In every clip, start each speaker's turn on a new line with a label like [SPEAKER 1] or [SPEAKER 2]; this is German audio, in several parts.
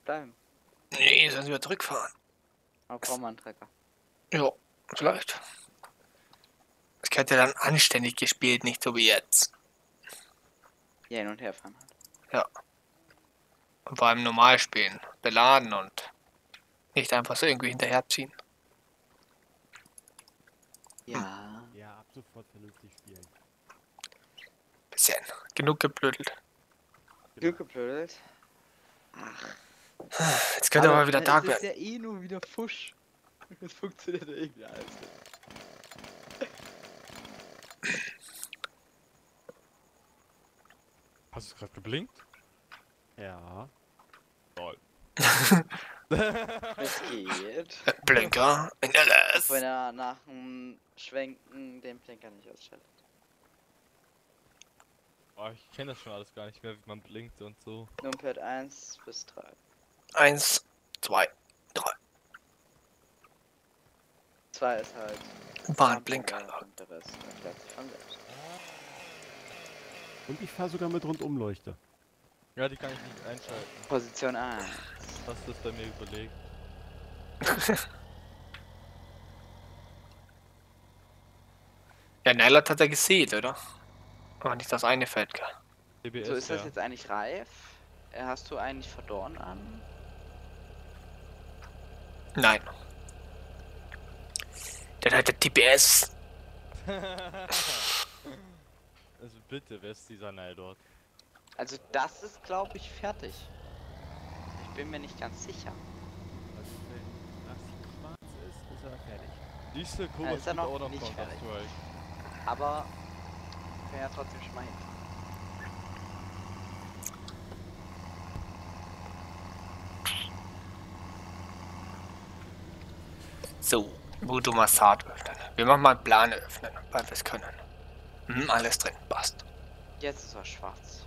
[SPEAKER 1] bleiben.
[SPEAKER 2] Nee, sollen sie wieder zurückfahren.
[SPEAKER 1] Aber brauchen wir einen Trecker.
[SPEAKER 2] Ja, vielleicht. Es gehört ja dann anständig gespielt, nicht so wie jetzt.
[SPEAKER 1] Ja, hin und her fahren halt.
[SPEAKER 2] Ja. Und vor allem normal spielen. Beladen und nicht einfach so irgendwie hinterherziehen.
[SPEAKER 1] Ja.
[SPEAKER 3] Ja, ab sofort vernünftig spielen.
[SPEAKER 2] Bisschen. Genug geblödelt.
[SPEAKER 1] Glück geblödelt. Ach.
[SPEAKER 2] Jetzt könnte aber wieder Tag
[SPEAKER 1] Das ist
[SPEAKER 2] werden.
[SPEAKER 1] ja eh nur wieder Fusch. Das funktioniert ja irgendwie alles.
[SPEAKER 4] Hast du gerade geblinkt?
[SPEAKER 3] Ja.
[SPEAKER 4] Toll.
[SPEAKER 1] Es geht.
[SPEAKER 2] Blinker in LS.
[SPEAKER 1] Auch wenn er nach dem Schwenken den Blinker nicht ausschaltet.
[SPEAKER 4] Oh, ich kenne das schon alles gar nicht mehr, wie man blinkt und so.
[SPEAKER 1] Numpad 1 bis 3.
[SPEAKER 2] 1, 2, 3.
[SPEAKER 1] 2 ist halt.
[SPEAKER 2] Warnblinker.
[SPEAKER 1] Und der Rest erklärt sich von selbst.
[SPEAKER 3] Und ich fahre sogar mit Rundumleuchte.
[SPEAKER 4] Ja, die kann ich nicht einschalten.
[SPEAKER 1] Position 1.
[SPEAKER 4] Hast du das bei mir überlegt?
[SPEAKER 2] Ja, Nellert hat er gesehen, oder? Aber nicht das eine Feld, gell?
[SPEAKER 4] TBS,
[SPEAKER 1] So, ist das
[SPEAKER 4] ja.
[SPEAKER 1] jetzt eigentlich reif? Hast du eigentlich Verdorn an?
[SPEAKER 2] Nein. Dann hat der TPS.
[SPEAKER 4] Also bitte, wer ist dieser Nile dort?
[SPEAKER 1] Also das ist, glaube ich, fertig. Ich bin mir nicht ganz sicher.
[SPEAKER 3] Also wenn das hier schwarz ist er fertig.
[SPEAKER 4] Diese
[SPEAKER 1] Ja,
[SPEAKER 4] Kobalt
[SPEAKER 1] ist er
[SPEAKER 4] tut
[SPEAKER 1] noch
[SPEAKER 4] auch noch
[SPEAKER 1] nicht
[SPEAKER 4] Counter
[SPEAKER 1] fertig.
[SPEAKER 4] Strike.
[SPEAKER 1] Aber ich bin ja trotzdem schon mal hin.
[SPEAKER 2] So, Voodoo Massad öffnen. Wir machen mal Plan öffnen, weil wir es können. Alles drin, passt.
[SPEAKER 1] Jetzt ist er schwarz.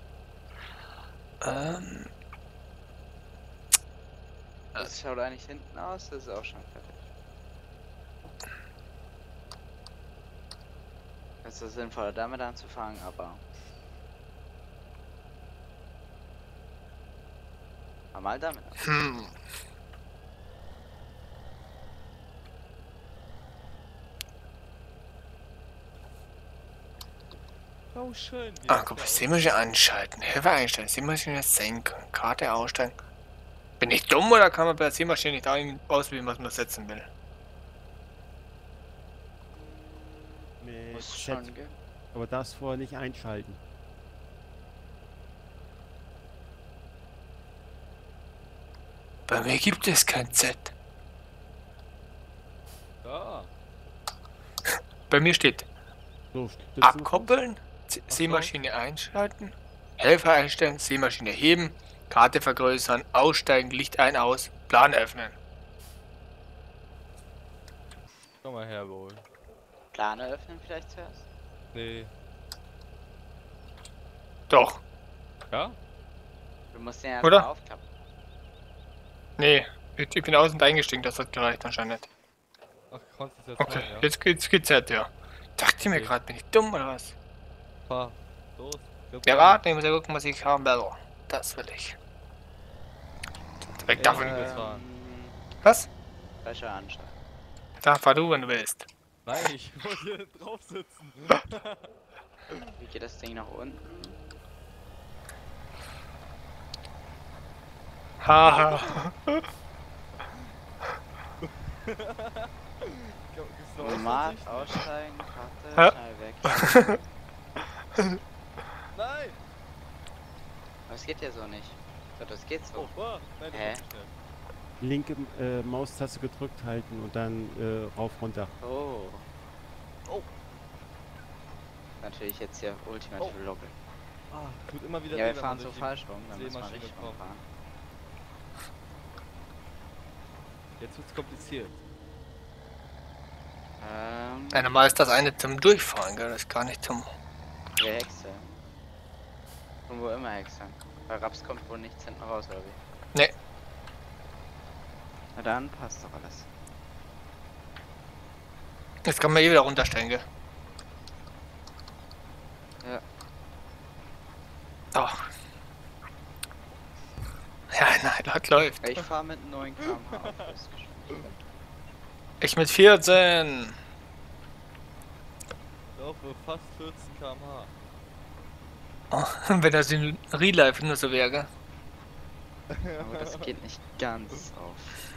[SPEAKER 1] Das schaut eigentlich hinten aus, das ist auch schon fertig. Es ist sinnvoller damit anzufangen, aber... Mal damit an.
[SPEAKER 4] Oh, schön. wie
[SPEAKER 2] Ah,
[SPEAKER 4] das
[SPEAKER 2] guck,
[SPEAKER 4] da
[SPEAKER 2] Seemaschine anschalten, Hilfe einstellen, Seemaschine senken, Karte ausstellen. Bin ich dumm oder kann man bei der Seemaschine nicht auswählen, was man setzen will?
[SPEAKER 3] Mit
[SPEAKER 1] Muss
[SPEAKER 3] Z,
[SPEAKER 1] schon gehen.
[SPEAKER 3] aber das vorher nicht einschalten.
[SPEAKER 2] Bei mir gibt es kein Z.
[SPEAKER 4] Da.
[SPEAKER 2] Bei mir steht
[SPEAKER 3] So, Stützen
[SPEAKER 2] abkoppeln, Seemaschine einschalten, Helfer einstellen, Seemaschine heben, Karte vergrößern, aussteigen, Licht ein, aus, Plan öffnen.
[SPEAKER 4] Komm mal her, wohl.
[SPEAKER 1] Plane öffnen vielleicht zuerst?
[SPEAKER 4] Nee.
[SPEAKER 2] Doch,
[SPEAKER 4] Ja?
[SPEAKER 1] Du musst den ja
[SPEAKER 2] Oder?
[SPEAKER 1] erstmal aufklappen.
[SPEAKER 2] nee, ich bin außen eingestiegen, das hat gereicht anscheinend.
[SPEAKER 4] Ach, konntest du jetzt
[SPEAKER 2] Okay,
[SPEAKER 4] fahren, ja?
[SPEAKER 2] jetzt geht's halt, ja. Dachte mir
[SPEAKER 4] Okay.
[SPEAKER 2] gerade, bin ich dumm oder was?
[SPEAKER 4] Fahr. Los.
[SPEAKER 2] Ja, warte, ich muss ja gucken, was ich haben will. Das will ich. Weg
[SPEAKER 4] Ey,
[SPEAKER 2] davon.
[SPEAKER 4] das war-
[SPEAKER 2] Was?
[SPEAKER 1] Falscher Anschlag.
[SPEAKER 2] Da fahr du, wenn du willst.
[SPEAKER 4] Nein, ich wollte hier drauf sitzen.
[SPEAKER 1] Wie geht das Ding nach unten?
[SPEAKER 2] Haha.
[SPEAKER 4] Gibt's noch
[SPEAKER 1] Format,
[SPEAKER 4] Aussicht?
[SPEAKER 1] aussteigen, Karte,
[SPEAKER 2] Ja.
[SPEAKER 1] schnell weg.
[SPEAKER 4] Nein!
[SPEAKER 1] Aber es geht ja so nicht. So, das geht so.
[SPEAKER 4] Oh, oh. Nein, das
[SPEAKER 1] Hä?
[SPEAKER 4] ist zu schnell.
[SPEAKER 3] Linke Maustaste gedrückt halten und dann rauf runter.
[SPEAKER 1] Oh.
[SPEAKER 4] Oh.
[SPEAKER 1] Natürlich jetzt hier ultimative Logge.
[SPEAKER 4] Ah, tut immer wieder
[SPEAKER 1] Ja,
[SPEAKER 4] weh,
[SPEAKER 1] wir
[SPEAKER 4] wenn
[SPEAKER 1] fahren
[SPEAKER 4] man
[SPEAKER 1] so
[SPEAKER 4] durch die
[SPEAKER 1] falsch rum, dann müssen wir
[SPEAKER 4] Seemaschine
[SPEAKER 1] richtig
[SPEAKER 4] kommt.
[SPEAKER 1] rumfahren.
[SPEAKER 4] Jetzt wird's kompliziert.
[SPEAKER 2] Ja, normal ist das eine zum Durchfahren, gell? Das ist gar nicht zum.
[SPEAKER 1] Wir häckseln. Von wo immer häckseln. Bei Raps kommt wohl nichts hinten raus, oder wie?
[SPEAKER 2] Nee.
[SPEAKER 1] Na dann passt doch alles.
[SPEAKER 2] Jetzt kann man hier wieder runterstellen, gell?
[SPEAKER 1] Ja.
[SPEAKER 2] Oh. Ja, Läuft.
[SPEAKER 1] Ich fahre mit 9 km/h auf Höchstgeschwindigkeit.
[SPEAKER 2] Ich mit 14.
[SPEAKER 4] Ich laufe fast 14 km/h.
[SPEAKER 2] Oh, wenn das in Real Life nur so wäre.
[SPEAKER 1] Aber das geht nicht ganz auf.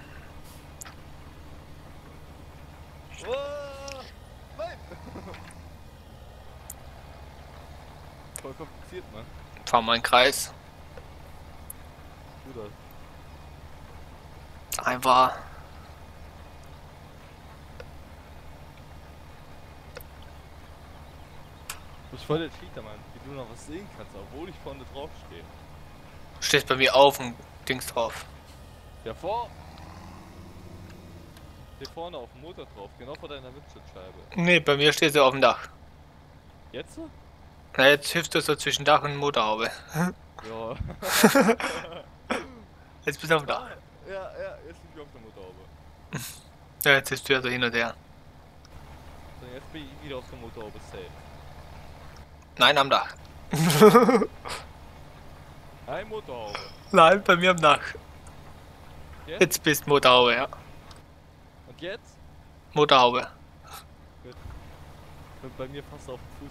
[SPEAKER 4] Oh, nein! Voll kompliziert, Mann.
[SPEAKER 2] Fahr mal einen Kreis.
[SPEAKER 4] Du das.
[SPEAKER 2] Einfach.
[SPEAKER 4] Du bist voll der Cheater, Mann. Wie du noch was sehen kannst, obwohl ich vorne drauf stehe.
[SPEAKER 2] Stehst bei mir auf und Dings drauf.
[SPEAKER 4] Ja, vor! Steh vorne auf dem Motor drauf, genau vor deiner Windschutzscheibe.
[SPEAKER 2] Nee, bei mir stehst du auf dem Dach.
[SPEAKER 4] Jetzt so?
[SPEAKER 2] Na, jetzt hilfst du so zwischen Dach und Motorhaube.
[SPEAKER 4] Ja.
[SPEAKER 2] Jetzt bist du auf dem Dach.
[SPEAKER 4] Ja, jetzt sind wir auf der Motorhaube.
[SPEAKER 2] Ja, jetzt bist du ja so hin und her.
[SPEAKER 4] So, jetzt bin ich wieder auf der Motorhaube safe.
[SPEAKER 2] Nein, am Dach.
[SPEAKER 4] Ein Motorhaube.
[SPEAKER 2] Nein, bei mir am Dach.
[SPEAKER 4] Jetzt?
[SPEAKER 2] Jetzt bist Motorhaube, ja.
[SPEAKER 4] Und jetzt?
[SPEAKER 2] Motorhaube.
[SPEAKER 4] Bin bei mir fast auf dem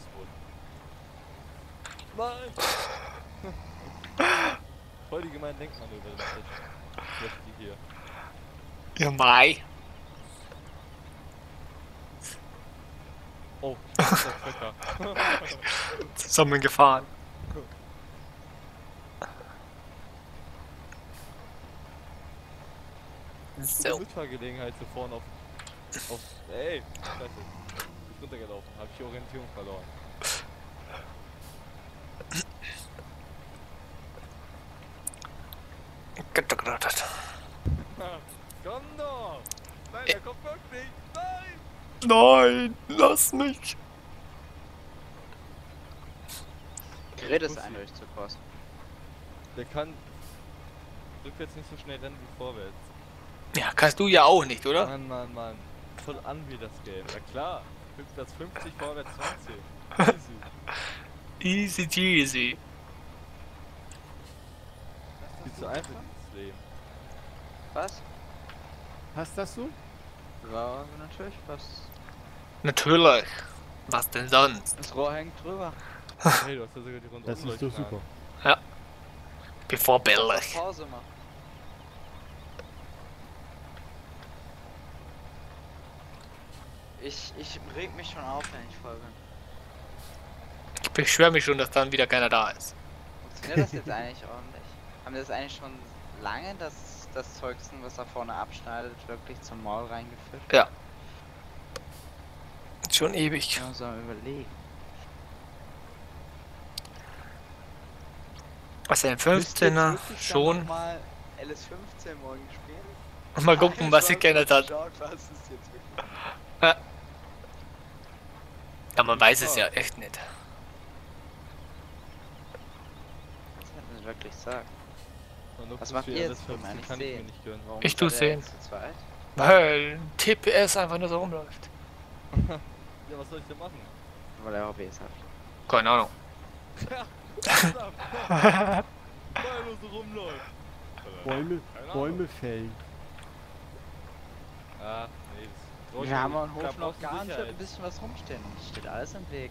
[SPEAKER 4] Fußboden. Nein! Voll die gemeinen Denkmanöver, das die hier.
[SPEAKER 2] Ja, Mai.
[SPEAKER 4] Oh, ich bin der Trecker.
[SPEAKER 2] Zusammen gefahren.
[SPEAKER 4] Gute
[SPEAKER 2] So.
[SPEAKER 4] Mitfahrgelegenheit so vorne auf. Ey! Scheiße. Ist runtergelaufen, hab ich die Orientierung verloren. Komm doch! Nein, der kommt wirklich! Nein!
[SPEAKER 2] Nein, lass mich.
[SPEAKER 1] Gerät ist ein Durchzugkurs.
[SPEAKER 4] Der kann rückwärts nicht so schnell rennen wie vorwärts.
[SPEAKER 2] Ja, kannst du ja auch nicht, oder?
[SPEAKER 4] Mann. Voll an wie das Game. Na klar. Rückwärts 50, vorwärts 20. Easy.
[SPEAKER 2] Easy cheesy.
[SPEAKER 4] Viel zu einfach dieses Leben.
[SPEAKER 1] Was?
[SPEAKER 3] Passt das so?
[SPEAKER 1] Ja, natürlich was.
[SPEAKER 2] Natürlich. Was denn sonst?
[SPEAKER 1] Das Rohr hängt drüber.
[SPEAKER 4] Hey, du hast ja sogar die Runde
[SPEAKER 3] Das ist doch super.
[SPEAKER 2] Bevor billig.
[SPEAKER 1] Pause machen. Ich reg mich schon auf, wenn ich voll bin.
[SPEAKER 2] Ich beschwöre mich schon, dass dann wieder keiner da ist.
[SPEAKER 1] Funktioniert das jetzt eigentlich ordentlich? Haben wir das eigentlich schon lange, dass das Zeugsten, was da vorne abschneidet, wirklich zum Maul reingeführt?
[SPEAKER 2] Ja. Schon ewig.
[SPEAKER 1] Ja, so überlegen.
[SPEAKER 2] Was ein 15er? Schon.
[SPEAKER 1] Mal LS15 morgen spielen?
[SPEAKER 2] Mal gucken, was sich geändert hat.
[SPEAKER 1] Schaut, was ist jetzt wirklich?
[SPEAKER 2] Ja, man weiß es ja echt nicht.
[SPEAKER 1] Das hätten sie wirklich sagen.
[SPEAKER 4] Man
[SPEAKER 1] Was
[SPEAKER 4] nutzt
[SPEAKER 1] macht
[SPEAKER 4] für
[SPEAKER 1] ihr
[SPEAKER 4] alles
[SPEAKER 1] jetzt? Kann
[SPEAKER 4] kann
[SPEAKER 1] ich
[SPEAKER 4] ich mir
[SPEAKER 1] sehen.
[SPEAKER 4] nicht gönnen.
[SPEAKER 1] Warum
[SPEAKER 2] Ich
[SPEAKER 1] ist
[SPEAKER 2] tu's
[SPEAKER 1] der
[SPEAKER 2] sehen.
[SPEAKER 1] jetzt zu zweit?
[SPEAKER 2] Weil TPS einfach nur so rumläuft.
[SPEAKER 4] Ja, was soll ich denn machen?
[SPEAKER 1] Weil er Hobbys hat.
[SPEAKER 2] Keine Ahnung.
[SPEAKER 4] Weil er so rumläuft.
[SPEAKER 3] Bäume,
[SPEAKER 4] Keine Ahnung.
[SPEAKER 3] Bäume fällen.
[SPEAKER 4] Ah, nee, das
[SPEAKER 1] Wir haben am Hof
[SPEAKER 4] Klappt
[SPEAKER 1] noch
[SPEAKER 4] auf
[SPEAKER 1] gar nicht
[SPEAKER 4] Sicherheit.
[SPEAKER 1] ein bisschen was rumstehen. Es steht alles im Weg.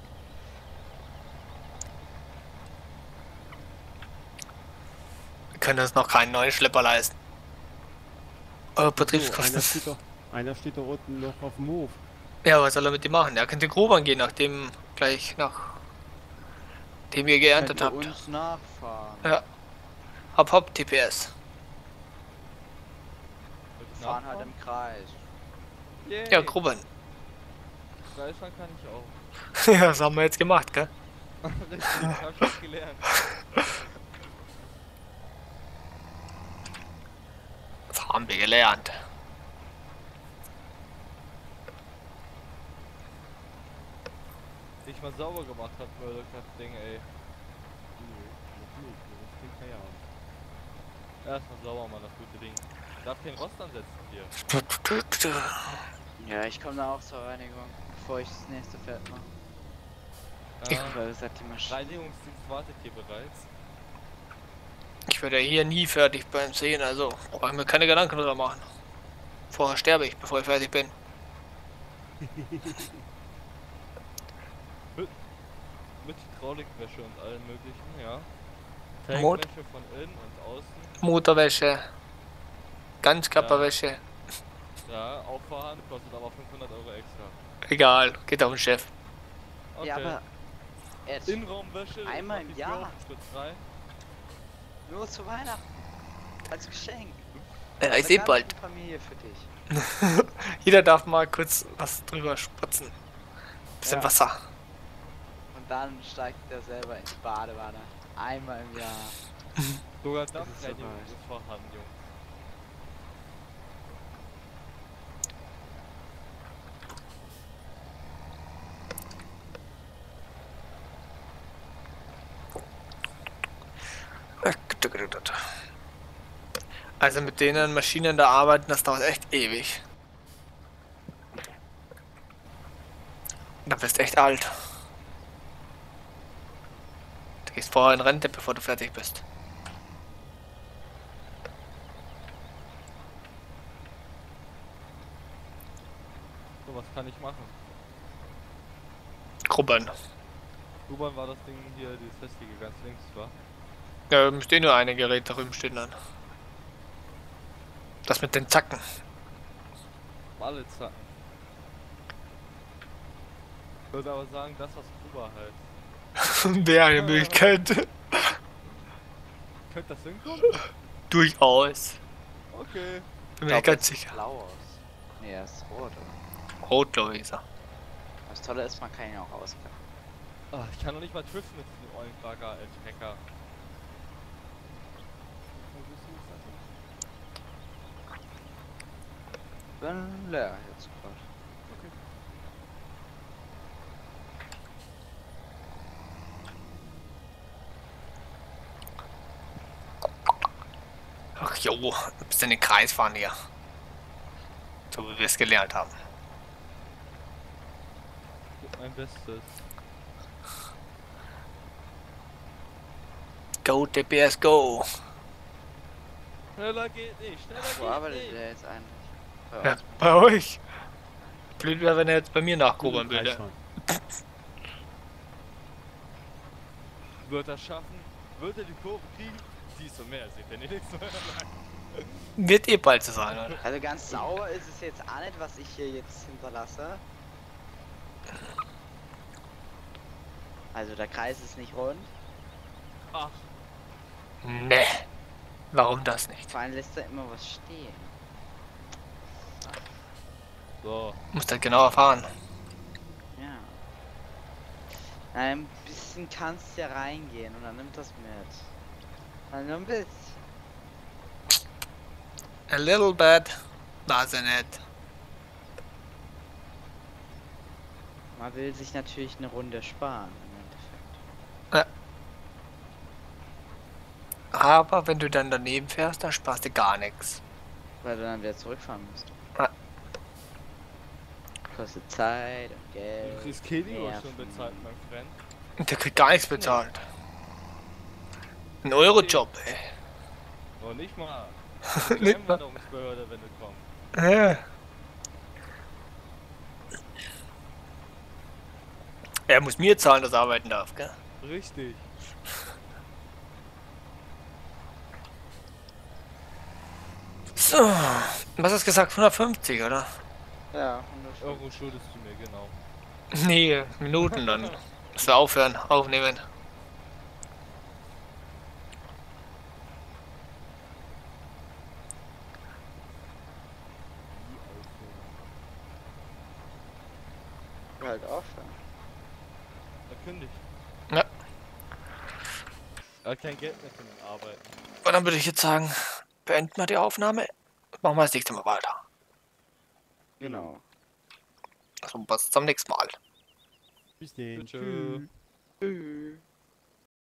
[SPEAKER 2] Wir können uns noch keinen neuen Schlepper leisten.
[SPEAKER 3] So,
[SPEAKER 2] Betriebskosten.
[SPEAKER 3] einer steht da unten noch auf dem Hof.
[SPEAKER 2] Ja, was soll er mit dem machen? Er könnte Grubern gehen, nachdem gleich nach dem ihr geerntet
[SPEAKER 1] Könnt ihr
[SPEAKER 2] habt.
[SPEAKER 1] uns nachfahren.
[SPEAKER 2] Ja. Hopp, TPS.
[SPEAKER 1] Wir fahren halt im Kreis.
[SPEAKER 4] Yay.
[SPEAKER 2] Ja, Grubern.
[SPEAKER 4] Kreisfahren kann ich auch.
[SPEAKER 2] Ja, das haben wir jetzt gemacht, gell?
[SPEAKER 4] Richtig, hab ich jetzt gelernt.
[SPEAKER 2] Das haben wir gelernt.
[SPEAKER 4] Ich mal sauber gemacht hat, Murdoch, das Ding, ey. Erstmal sauber machen, das gute Ding. Darf kein Rost ansetzen hier.
[SPEAKER 1] Ja, ich komme da auch zur Reinigung, bevor ich das nächste Pferd mache. Weil das hat die Maschine.
[SPEAKER 4] Reinigungsdienst wartet hier bereits.
[SPEAKER 2] Ich werde hier nie fertig beim Sehen, also brauche ich mir keine Gedanken drüber machen. Vorher sterbe ich, bevor ich fertig bin.
[SPEAKER 4] Mit Hydraulikwäsche und allem möglichen, ja.
[SPEAKER 2] Mot-
[SPEAKER 4] Tankwäsche von innen und außen.
[SPEAKER 2] Motorwäsche, Ganzkörperwäsche,
[SPEAKER 4] Ja, auch vorhanden, kostet aber 500 Euro extra.
[SPEAKER 2] egal, geht auf den Chef.
[SPEAKER 4] Okay.
[SPEAKER 1] Ja, aber Ed,
[SPEAKER 4] Innenraumwäsche,
[SPEAKER 1] Einmal im
[SPEAKER 4] mach ich
[SPEAKER 1] Jahr.
[SPEAKER 4] auf Schritt 3.
[SPEAKER 1] nur zu Weihnachten. Als Geschenk.
[SPEAKER 2] Ja,
[SPEAKER 1] Von
[SPEAKER 2] ich
[SPEAKER 1] der
[SPEAKER 2] sehe
[SPEAKER 1] ganzen
[SPEAKER 2] bald.
[SPEAKER 1] Familie für dich.
[SPEAKER 2] Jeder darf mal kurz was drüber spritzen. Bisschen
[SPEAKER 1] Ja.
[SPEAKER 2] Wasser.
[SPEAKER 1] Und dann steigt er selber in die Badewanne. Einmal im Jahr.
[SPEAKER 4] Sogar das
[SPEAKER 1] ist
[SPEAKER 4] Training
[SPEAKER 1] soweit.
[SPEAKER 4] ist vorhanden, Jungs.
[SPEAKER 2] Also mit denen Maschinen da arbeiten, das dauert echt ewig. Da bist echt alt. Du gehst vorher in Rente, bevor du fertig bist.
[SPEAKER 4] So, was kann ich machen?
[SPEAKER 2] Grubbern.
[SPEAKER 4] U-Bahn war das Ding hier, dieses hässliche ganz links, war?
[SPEAKER 2] Ja, müsste nur eine Gerät da drüben stehen dann. Das mit den Zacken.
[SPEAKER 4] Alle Zacken. Ich würde aber sagen, das was Kuba halt.
[SPEAKER 2] Wäre eine Möglichkeit.
[SPEAKER 4] Könnte das hinkommen?
[SPEAKER 2] Durchaus.
[SPEAKER 4] Okay.
[SPEAKER 2] Bin mir ganz sicher.
[SPEAKER 1] Blau aus. Nee, er ist rot, oder?
[SPEAKER 2] Rot, glaube ich, ist er.
[SPEAKER 1] Das Tolle ist, man kann ihn auch ausklappen.
[SPEAKER 4] Ah, ich kann noch nicht mal driften mit diesem ollen Bagger als Hacker.
[SPEAKER 1] Bin leer jetzt gerade.
[SPEAKER 2] Ach jo, ein bisschen den Kreis fahren hier. So wie wir es gelernt haben.
[SPEAKER 4] Gib mein Bestes.
[SPEAKER 2] Go, DPS, go!
[SPEAKER 4] Schneller geht nicht, schneller
[SPEAKER 1] Wo
[SPEAKER 4] geht
[SPEAKER 1] arbeitet
[SPEAKER 4] nicht.
[SPEAKER 1] der jetzt eigentlich? Bei
[SPEAKER 2] Ja,
[SPEAKER 1] uns?
[SPEAKER 2] bei euch. Blöd wäre, wenn er jetzt bei mir nachgrubbern würde.
[SPEAKER 3] Reicht schon.
[SPEAKER 4] Wird er schaffen? Wird er die Kurve kriegen? Siehst du mehr, seht ihr nichts mehr.
[SPEAKER 2] Wird eh bald so sein, oder?
[SPEAKER 1] Also ganz sauber ist es jetzt auch nicht, was ich hier jetzt hinterlasse. Also der Kreis ist nicht rund.
[SPEAKER 4] Ach,
[SPEAKER 2] Nee. Warum das nicht?
[SPEAKER 1] Vor allem lässt er immer was stehen.
[SPEAKER 4] so.
[SPEAKER 2] Muss das genauer fahren.
[SPEAKER 1] Ja. Ein bisschen kannst du ja reingehen und dann nimmt das mit. Dann nur ein bisschen.
[SPEAKER 2] A little bit. Doesn't it?
[SPEAKER 1] Man will sich natürlich eine Runde sparen im Endeffekt.
[SPEAKER 2] Aber wenn du dann daneben fährst, dann sparst du gar nichts.
[SPEAKER 1] Weil du dann wieder zurückfahren musst.
[SPEAKER 2] Ja.
[SPEAKER 1] Kostet Zeit und Geld.
[SPEAKER 4] Du kriegst Kelly
[SPEAKER 1] Nerven.
[SPEAKER 4] schon bezahlt, mein Freund.
[SPEAKER 2] Und der kriegt gar nichts bezahlt. Ein Euro-Job, ey.
[SPEAKER 4] Oh, nicht mal.
[SPEAKER 2] Nicht
[SPEAKER 4] Die
[SPEAKER 2] mal.
[SPEAKER 4] Einwanderungsbehörde, wenn du kommst.
[SPEAKER 2] Ja. Er muss mir zahlen, dass er arbeiten darf, gell?
[SPEAKER 4] Richtig.
[SPEAKER 2] So, was hast du gesagt? 150, oder?
[SPEAKER 1] Ja, 100
[SPEAKER 4] Euro schuldest du mir, genau.
[SPEAKER 2] Nee, Minuten dann. Musst du aufhören, aufnehmen.
[SPEAKER 1] halt aufhören.
[SPEAKER 4] Verkündigt.
[SPEAKER 2] Ja.
[SPEAKER 4] Er hat kein Geld mehr für den Arbeiten.
[SPEAKER 2] Und dann würde ich jetzt sagen, beenden wir die Aufnahme. Machen wir das nächste Mal weiter.
[SPEAKER 1] Genau.
[SPEAKER 2] Also bis zum nächsten Mal.
[SPEAKER 3] Bis dann.
[SPEAKER 4] Tschö.
[SPEAKER 3] Tschüss.
[SPEAKER 1] Tschüss.